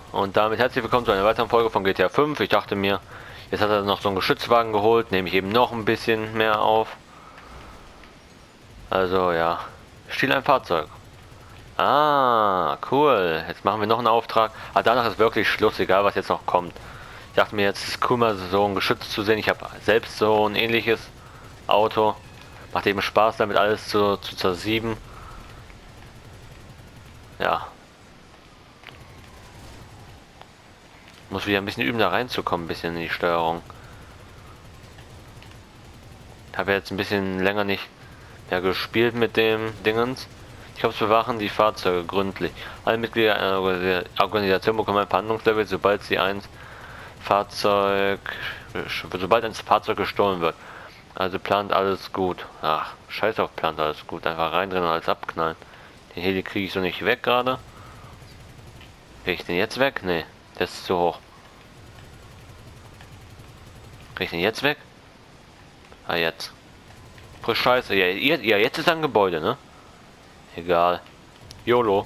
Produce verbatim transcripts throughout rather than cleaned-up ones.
Und damit herzlich willkommen zu einer weiteren Folge von G T A fünf. Ich dachte mir, jetzt hat er noch so einen Geschützwagen geholt, nehme ich eben noch ein bisschen mehr auf. Also ja, stiehl ein Fahrzeug. Ah, cool. Jetzt machen wir noch einen Auftrag. Ah, danach ist wirklich Schluss, egal was jetzt noch kommt. Ich dachte mir, jetzt ist cool, mal so ein Geschütz zu sehen. Ich habe selbst so ein ähnliches Auto. Macht eben Spaß, damit alles zu, zu zersieben. Ja. Muss wieder ein bisschen üben, da reinzukommen, ein bisschen in die Steuerung. Habe jetzt ein bisschen länger nicht mehr gespielt mit dem Dingens. Ich habe es bewachen die Fahrzeuge gründlich. Alle Mitglieder einer Organisation bekommen ein Verhandlungslevel, sobald sie ein Fahrzeug, sobald ein Fahrzeug gestohlen wird. Also plant alles gut. Ach, scheiß auf plant alles gut. Einfach reindrehen und alles abknallen. Den Heli kriege ich so nicht weg gerade. Kriege ich den jetzt weg? Nee, der ist zu hoch. Kriege ich den jetzt weg? Ah, jetzt. Frisch Scheiße. Ja, ja, jetzt ist ein Gebäude, ne? Egal. YOLO.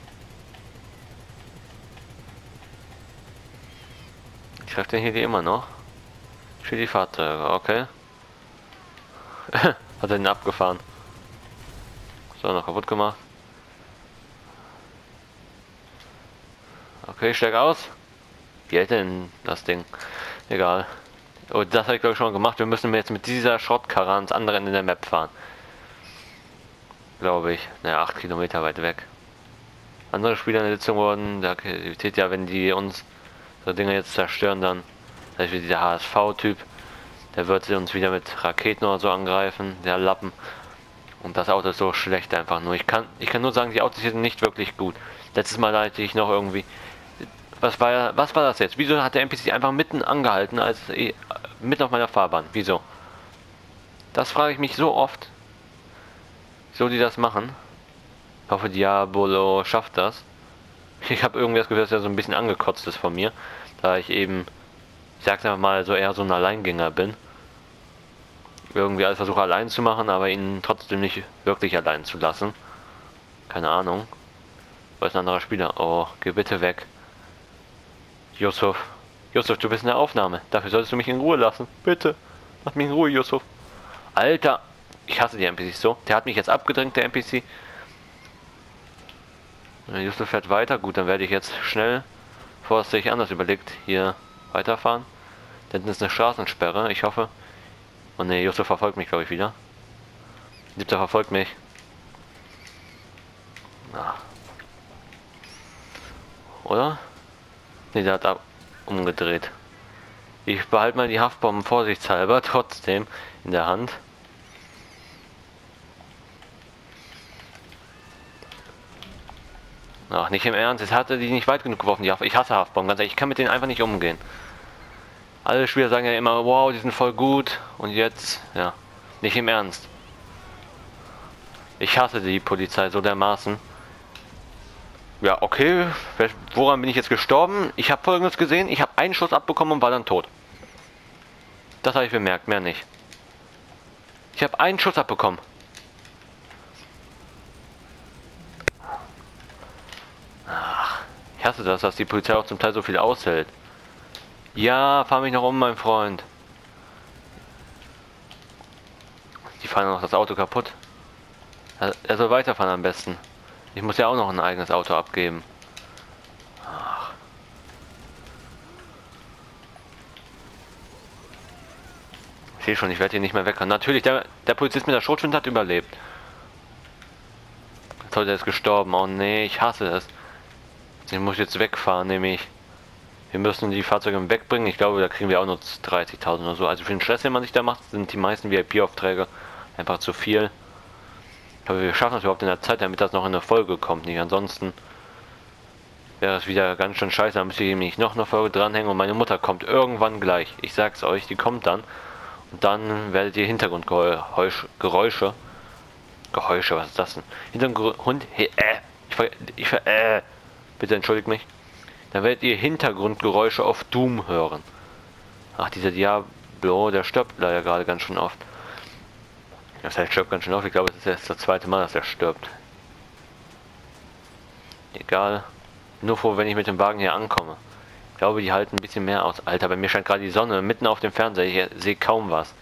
Ich treffe den Heli immer noch. Für die Fahrzeuge, okay. Hat er den abgefahren. So, noch kaputt gemacht. Okay, steig aus. Wie hält denn das Ding? Egal. Oh, das habe ich glaube ich schon mal gemacht. Wir müssen jetzt mit dieser Schrottkarre ans andere Ende der Map fahren. Glaube ich. Naja, acht Kilometer weit weg. Andere Spieler in der Sitzung wurden der Aktivität, ja, wenn die uns so Dinge jetzt zerstören, dann, zum Beispiel dieser H S V-Typ, der wird sie uns wieder mit Raketen oder so angreifen, der Lappen. Und das Auto ist so schlecht einfach nur. Ich kann, ich kann nur sagen, die Autos hier sind nicht wirklich gut. Letztes Mal hatte ich noch irgendwie. Was war, was war das jetzt? Wieso hat der N P C einfach mitten angehalten, als mitten auf meiner Fahrbahn? Wieso? Das frage ich mich so oft. So die das machen. Ich hoffe, Diabolo schafft das. Ich habe irgendwie das Gefühl, dass er so ein bisschen angekotzt ist von mir, da ich eben, ich sag's einfach mal, so eher so ein Alleingänger bin. Irgendwie alles versuche allein zu machen, aber ihn trotzdem nicht wirklich allein zu lassen. Keine Ahnung. Wo ist ein anderer Spieler? Oh, geh bitte weg. Yusuf. Yusuf, du bist in der Aufnahme. Dafür solltest du mich in Ruhe lassen. Bitte. Lass mich in Ruhe, Yusuf. Alter. Ich hasse die N P Cs so. Der hat mich jetzt abgedrängt, der N P C. Yusuf fährt weiter. Gut, dann werde ich jetzt schnell, vorsichtig anders überlegt, hier weiterfahren. Da hinten ist eine Straßensperre. Ich hoffe. Oh ne, Yusuf verfolgt mich, glaube ich, wieder. Siebter verfolgt mich. Na. Oder? Ne, der hat ab umgedreht. Ich behalte mal die Haftbomben vorsichtshalber trotzdem in der Hand. Ach, nicht im Ernst. Jetzt hat er die nicht weit genug geworfen. Die ich hasse Haftbomben, ganz ehrlich. Ich kann mit denen einfach nicht umgehen. Alle Spieler sagen ja immer, wow, die sind voll gut. Und jetzt, ja, nicht im Ernst. Ich hasse die Polizei so dermaßen. Ja, okay. Woran bin ich jetzt gestorben? Ich habe Folgendes gesehen. Ich habe einen Schuss abbekommen und war dann tot. Das habe ich bemerkt, mehr nicht. Ich habe einen Schuss abbekommen. Ach, ich hasse das, dass die Polizei auch zum Teil so viel aushält. Ja, fahr mich noch um, mein Freund. Die fahren noch das Auto kaputt. Er soll weiterfahren am besten. Ich muss ja auch noch ein eigenes Auto abgeben. Ach. Ich sehe schon, ich werde hier nicht mehr wegkommen. Natürlich, der, der Polizist mit der Schrotflinte hat überlebt. Toll, der ist gestorben. Oh nee, ich hasse es. Ich muss jetzt wegfahren, nämlich. Wir müssen die Fahrzeuge wegbringen. Ich glaube, da kriegen wir auch nur dreißigtausend oder so. Also für den Stress, den man sich da macht, sind die meisten V I P-Aufträge einfach zu viel. Ich glaube, wir schaffen das überhaupt in der Zeit, damit das noch in eine Folge kommt. Nicht ansonsten wäre es wieder ganz schön scheiße. Dann müsste ich nämlich noch eine Folge dranhängen und meine Mutter kommt irgendwann gleich. Ich sag's euch, die kommt dann. Und dann werdet ihr Hintergrundgeräusche. Geräusche. Geräusche, was ist das denn? Hintergrund. Hey, äh, ich ver. Ich ver. Äh, bitte entschuldigt mich. Dann werdet ihr Hintergrundgeräusche auf Doom hören. Ach, dieser Diablo, der stirbt leider gerade ganz schön oft. Das heißt, stirbt ganz schön oft. Ich glaube, es ist jetzt das zweite Mal, dass er stirbt. Egal. nur froh, wenn ich mit dem Wagen hier ankomme. Ich glaube, die halten ein bisschen mehr aus. Alter, bei mir scheint gerade die Sonne mitten auf dem Fernseher. Ich sehe kaum was.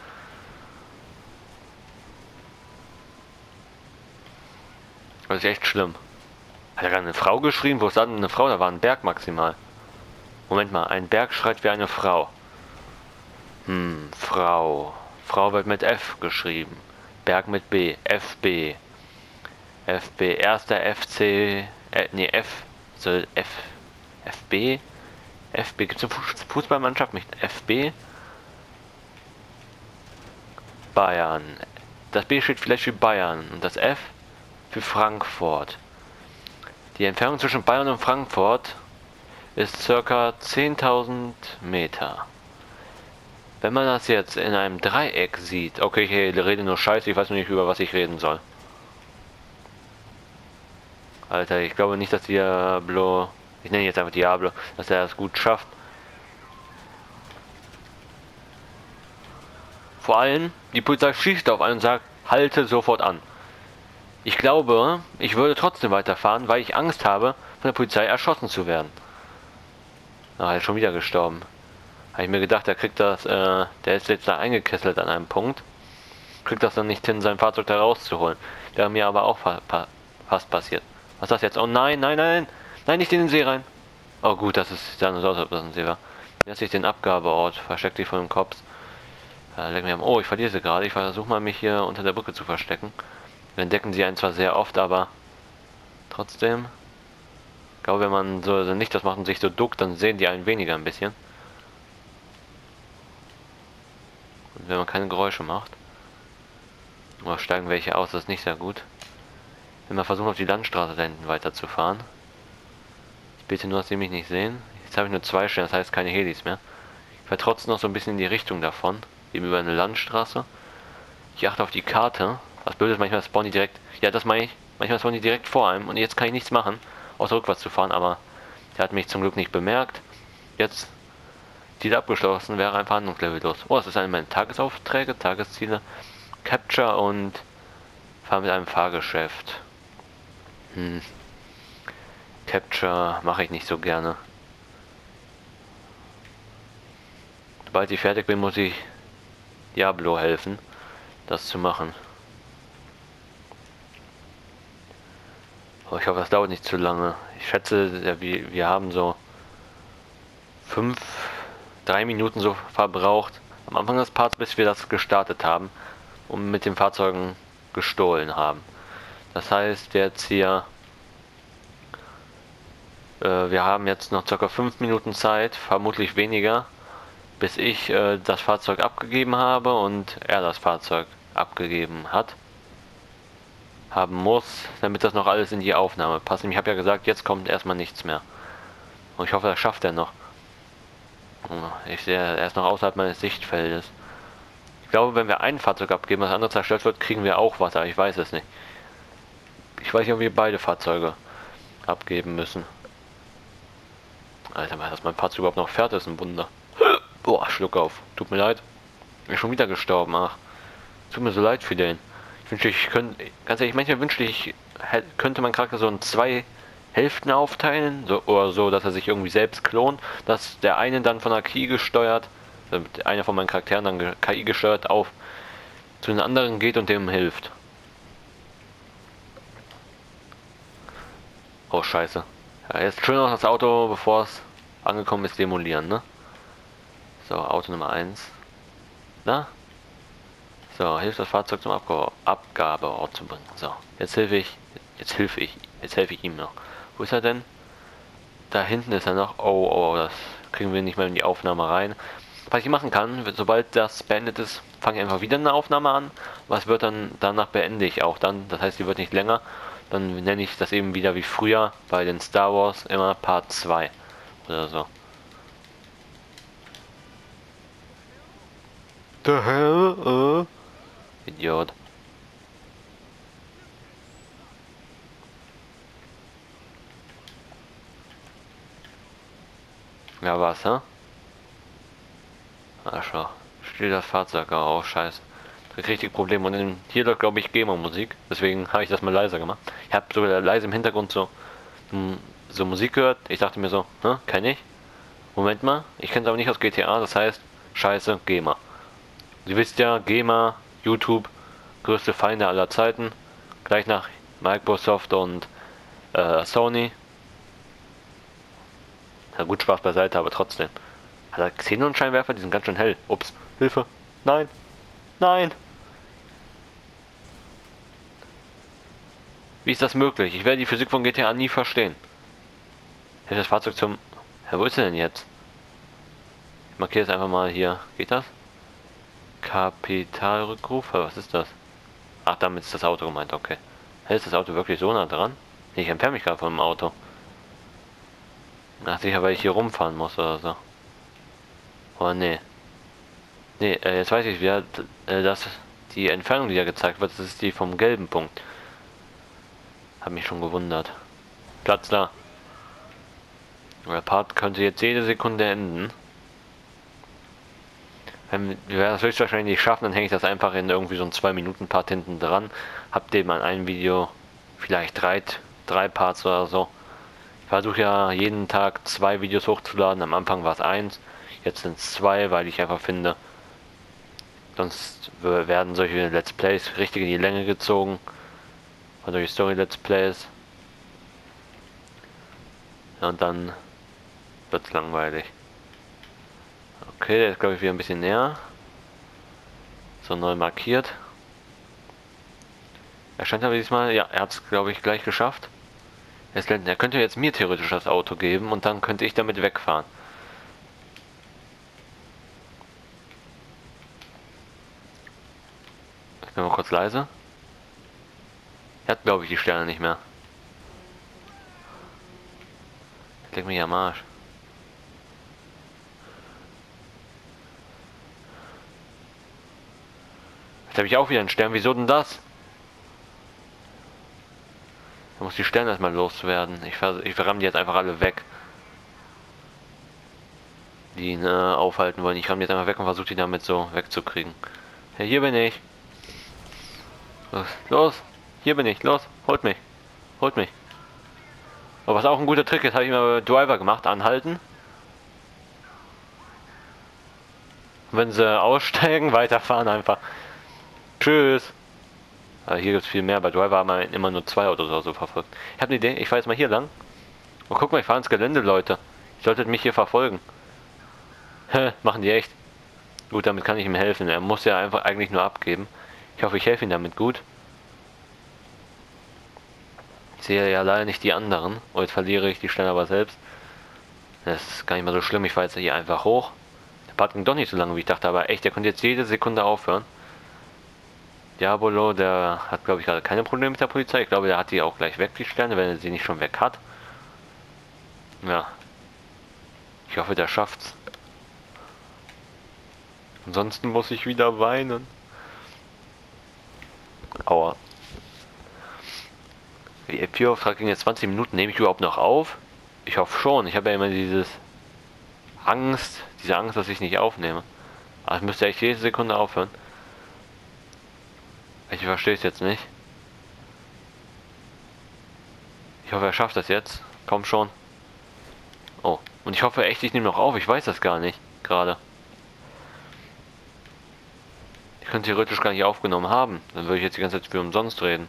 Das ist echt schlimm. Hat er gerade eine Frau geschrien? Wo ist da denn eine Frau? Da war ein Berg maximal. Moment mal, ein Berg schreit wie eine Frau. Hm, Frau. Frau wird mit F geschrieben. Berg mit B. F B. F B. Erster F C. Äh, nee, F. So, F. F B. F B. Gibt es eine Fußballmannschaft mit F B? Bayern. Das B steht vielleicht für Bayern. Und das F für Frankfurt. Die Entfernung zwischen Bayern und Frankfurt ist circa zehntausend Meter. Wenn man das jetzt in einem Dreieck sieht, okay, ich rede nur Scheiße, ich weiß nur nicht, über was ich reden soll. Alter, ich glaube nicht, dass Diablo, ich nenne jetzt einfach Diablo, dass er das gut schafft. Vor allem, die Polizei schießt auf einen und sagt, halte sofort an. Ich glaube, ich würde trotzdem weiterfahren, weil ich Angst habe, von der Polizei erschossen zu werden. Ah, er ist schon wieder gestorben. Habe ich mir gedacht, er kriegt das, äh, der ist jetzt da eingekesselt an einem Punkt. Kriegt das dann nicht hin, sein Fahrzeug da rauszuholen. Wäre mir aber auch fa pa fast passiert. Was ist das jetzt? Oh nein, nein, nein, nein, nicht in den See rein. Oh gut, das ist dann so aus, ob das ein See war. Jetzt ich den Abgabeort, versteckt dich vor dem Kopf. Äh, leck mir am, oh, ich verliere sie gerade. Ich versuche mal, mich hier unter der Brücke zu verstecken. Wir entdecken sie einen zwar sehr oft, aber trotzdem. Ich glaube, wenn man so also nicht das macht und sich so duckt, dann sehen die einen weniger ein bisschen. Und wenn man keine Geräusche macht. Oder steigen welche aus, das ist nicht sehr gut. Wenn wir versuchen, auf die Landstraße da hinten weiterzufahren. Ich bitte nur, dass sie mich nicht sehen. Jetzt habe ich nur zwei Stellen, das heißt keine Helis mehr. Ich fahre trotzdem noch so ein bisschen in die Richtung davon. Eben über eine Landstraße. Ich achte auf die Karte. Was blöd ist, manchmal spawnen die direkt. Ja, das meine ich. Manchmal spawnen die direkt vor einem. Und jetzt kann ich nichts machen, außer rückwärts zu fahren. Aber der hat mich zum Glück nicht bemerkt. Jetzt, Ziel abgeschlossen, wäre ein Verhandlungslevel los. Oh, das ist eine meiner Tagesaufträge, Tagesziele. Capture und fahren mit einem Fahrgeschäft. Hm. Capture mache ich nicht so gerne. Sobald ich fertig bin, muss ich Diablo helfen, das zu machen. Aber ich hoffe, das dauert nicht zu lange. Ich schätze, ja, wir, wir haben so fünf, drei Minuten so verbraucht am Anfang des Parts, bis wir das gestartet haben und mit den Fahrzeugen gestohlen haben. Das heißt jetzt hier, äh, wir haben jetzt noch ca. fünf Minuten Zeit, vermutlich weniger, bis ich äh, das Fahrzeug abgegeben habe und er das Fahrzeug abgegeben hat. Haben muss, damit das noch alles in die Aufnahme passt. Ich habe ja gesagt, jetzt kommt erstmal nichts mehr. Und ich hoffe, das schafft er noch. Ich sehe, er ist noch außerhalb meines Sichtfeldes. Ich glaube, wenn wir ein Fahrzeug abgeben, das andere zerstört wird, kriegen wir auch was, aber ich weiß es nicht. Ich weiß nicht, ob wir beide Fahrzeuge abgeben müssen. Alter, dass mein Fahrzeug überhaupt noch fährt, ist ein Wunder. Boah, Schluck auf. Tut mir leid. Ich bin schon wieder gestorben, ach. Tut mir so leid für den. Ich wünschte, ich könnte, ganz ehrlich, manchmal wünschte ich, könnte mein Charakter so in zwei Hälften aufteilen, so, oder so, dass er sich irgendwie selbst klont, dass der eine dann von der K I gesteuert, also einer von meinen Charakteren dann K I gesteuert auf zu den anderen geht und dem hilft. Oh, scheiße. Ja, jetzt schön noch das Auto, bevor es angekommen ist, demolieren, ne? So, Auto Nummer eins. Na? So, hilft das Fahrzeug zum Abgabe Abgabeort zu bringen. So, jetzt helfe ich, jetzt helfe ich, jetzt helfe ich ihm noch. Wo ist er denn? Da hinten ist er noch. Oh, oh, das kriegen wir nicht mehr in die Aufnahme rein. Was ich machen kann, sobald das beendet ist, fange ich einfach wieder eine Aufnahme an. Was wird dann, danach beende ich auch dann. Das heißt, die wird nicht länger. Dann nenne ich das eben wieder wie früher bei den Star Wars immer Part zwei oder so. The hell? Uh? Idiot. Ja, was, hä? Ah, schau. Steht das Fahrzeug auch, scheiße. Da krieg ich die Probleme. Und in, hier läuft, glaube ich, Gamer-Musik. Deswegen habe ich das mal leiser gemacht. Ich habe sogar leise im Hintergrund so ein so Musik gehört. Ich dachte mir so, ne, kenne ich. Moment mal, ich kenne es aber nicht aus G T A, das heißt, scheiße, GEMA. Ihr wisst ja, GEMA, YouTube, größte Feinde aller Zeiten. Gleich nach Microsoft und äh, Sony. Na gut, Spaß beiseite, aber trotzdem. Hat er Xenon-Scheinwerfer? Die sind ganz schön hell. Ups, Hilfe. Nein. Nein. Wie ist das möglich? Ich werde die Physik von G T A nie verstehen. Ich das Fahrzeug zum... Ja, wo ist er denn jetzt? Ich markiere es einfach mal hier. Geht das? Kapitalrückruf? Was ist das? Ach, damit ist das Auto gemeint, okay. Hey, ist das Auto wirklich so nah dran? Nee, ich entferne mich gerade von dem Auto. Ach, sicher, weil ich hier rumfahren muss oder so. Oh, nee. Nee, äh, jetzt weiß ich wieder, äh, dass die Entfernung, die da gezeigt wird, das ist die vom gelben Punkt. Hab mich schon gewundert. Platz da. Der Part könnte jetzt jede Sekunde enden. Wenn wir das höchstwahrscheinlich nicht schaffen, dann hänge ich das einfach in irgendwie so ein zwei Minuten Part hinten dran. Habt ihr mal ein Video, vielleicht drei, drei Parts oder so. Ich versuche ja jeden Tag zwei Videos hochzuladen. Am Anfang war es eins, jetzt sind es zwei, weil ich einfach finde, sonst werden solche Let's Plays richtig in die Länge gezogen. Und solche Story Let's Plays. Und dann wird es langweilig. Okay, der ist glaube ich wieder ein bisschen näher. So neu markiert. Er scheint aber diesmal, ja, er hat es glaube ich gleich geschafft. Er könnte jetzt mir theoretisch das Auto geben und dann könnte ich damit wegfahren. Ich bin mal kurz leise. Er hat glaube ich die Sterne nicht mehr. Leg mich am Arsch. Jetzt habe ich auch wieder einen Stern. Wieso denn das? Da muss die Sterne erstmal loswerden. Ich, ich ramm die jetzt einfach alle weg. Die ihn äh, aufhalten wollen. Ich ramm die jetzt einfach weg und versuche die damit so wegzukriegen. Ja, hier bin ich. Los, los. Hier bin ich. Los. Holt mich. Holt mich. Aber was auch ein guter Trick ist, habe ich mal Driver gemacht. Anhalten. Und wenn sie aussteigen, weiterfahren einfach. Tschüss. Aber hier gibt es viel mehr. Bei Driver haben wir immer nur zwei Autos oder so verfolgt. Ich habe eine Idee. Ich fahre jetzt mal hier lang. Und guck mal, ich fahre ins Gelände, Leute. Ihr solltet mich hier verfolgen. Hä, machen die echt. Gut, damit kann ich ihm helfen. Er muss ja einfach eigentlich nur abgeben. Ich hoffe, ich helfe ihm damit gut. Ich sehe ja leider nicht die anderen. Oh, jetzt verliere ich die Stelle aber selbst. Das ist gar nicht mal so schlimm. Ich fahre jetzt hier einfach hoch. Der Part ging doch nicht so lange, wie ich dachte. Aber echt, der konnte jetzt jede Sekunde aufhören. Diabolo, der hat glaube ich gerade keine Probleme mit der Polizei. Ich glaube, der hat die auch gleich weg, die Sterne, wenn er sie nicht schon weg hat. Ja. Ich hoffe, der schafft's. Ansonsten muss ich wieder weinen. Aua. Die Pure-Auftrag ging jetzt zwanzig Minuten. Nehme ich überhaupt noch auf? Ich hoffe schon. Ich habe ja immer dieses Angst, diese Angst, dass ich nicht aufnehme. Aber ich müsste echt jede Sekunde aufhören. Ich verstehe es jetzt nicht. Ich hoffe, er schafft das jetzt. Komm schon. Oh. Und ich hoffe echt, ich nehme noch auf. Ich weiß das gar nicht. Gerade. Ich könnte theoretisch gar nicht aufgenommen haben. Dann würde ich jetzt die ganze Zeit für umsonst reden.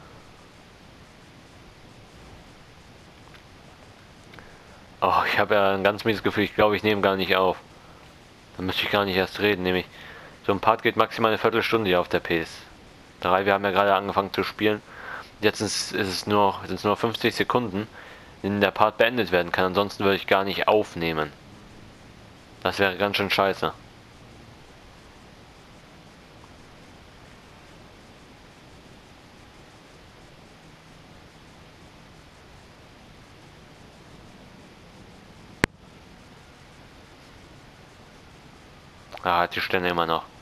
Oh, ich habe ja ein ganz mieses Gefühl. Ich glaube, ich nehme gar nicht auf. Dann müsste ich gar nicht erst reden. Nämlich, so ein Part geht maximal eine Viertelstunde hier auf der P S drei. Wir haben ja gerade angefangen zu spielen. Jetzt ist, ist es nur, sind es nur fünfzig Sekunden, in der Part beendet werden kann. Ansonsten würde ich gar nicht aufnehmen. Das wäre ganz schön scheiße. Ah, hat die Stände immer noch.